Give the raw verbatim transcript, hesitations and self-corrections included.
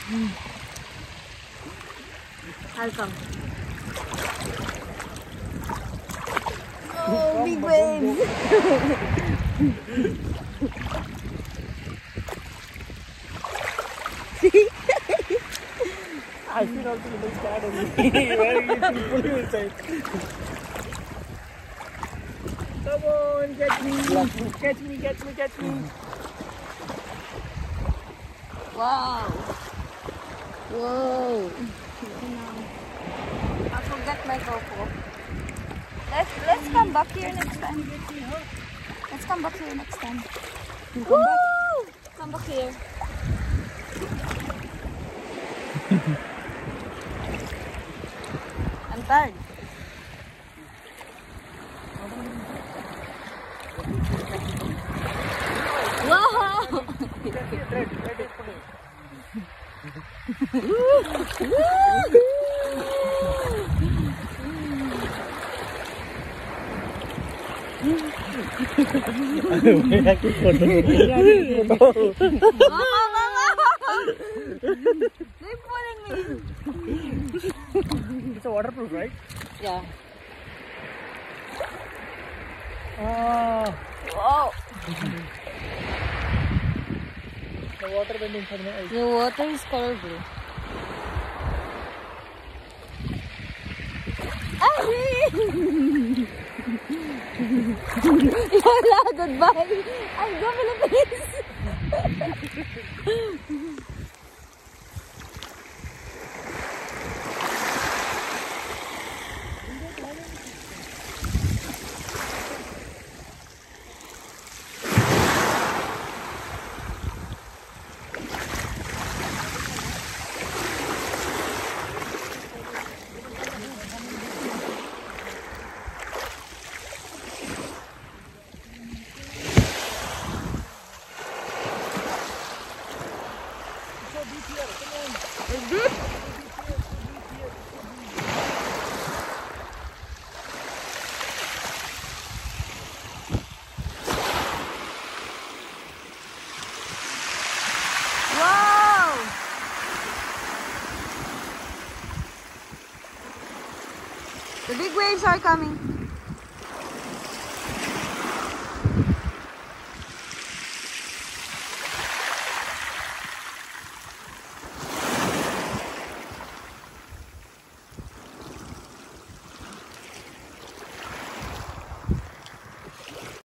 I'll come. Oh, big waves! See? I feel also a little scared of me. Where you can pull you inside. Come on, catch me. Catch me, catch me, catch me. Wow. Whoa. I forgot my GoPro. Let's let's come back here next time. Let's come back here next time. You come Woo! back. Come back here. I'm tired. Wow! They're pulling me. It's a waterproof, right? Yeah. Ah, Wow. the water went inside my eyes. The water is color blue. Ari! Lola, goodbye. I'll go Philippines. Wow! The big waves are coming.